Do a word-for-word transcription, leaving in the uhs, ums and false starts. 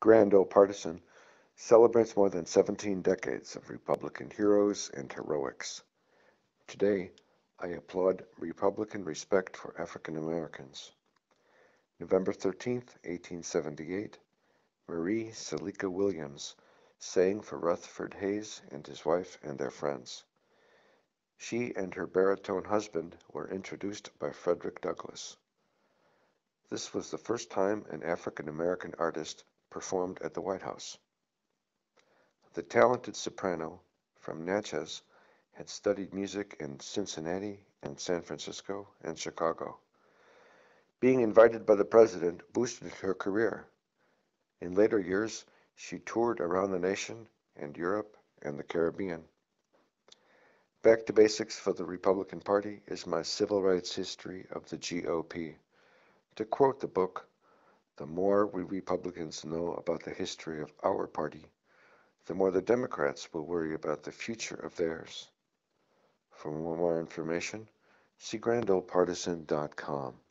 Grand Old Partisan celebrates more than seventeen decades of Republican heroes and heroics. Today, I applaud Republican respect for African Americans. November thirteenth, eighteen seventy-eight, Marie Salika Williams sang for Rutherford Hayes and his wife and their friends. She and her baritone husband were introduced by Frederick Douglass. This was the first time an African American artist performed at the White House. The talented soprano from Natchez had studied music in Cincinnati and San Francisco and Chicago. Being invited by the president boosted her career. In later years, she toured around the nation and Europe and the Caribbean. Back to Basics for the Republican Party is my civil rights history of the G O P. To quote the book, the more we Republicans know about the history of our party, the more the Democrats will worry about the future of theirs. For more information, see grand old partisan dot com.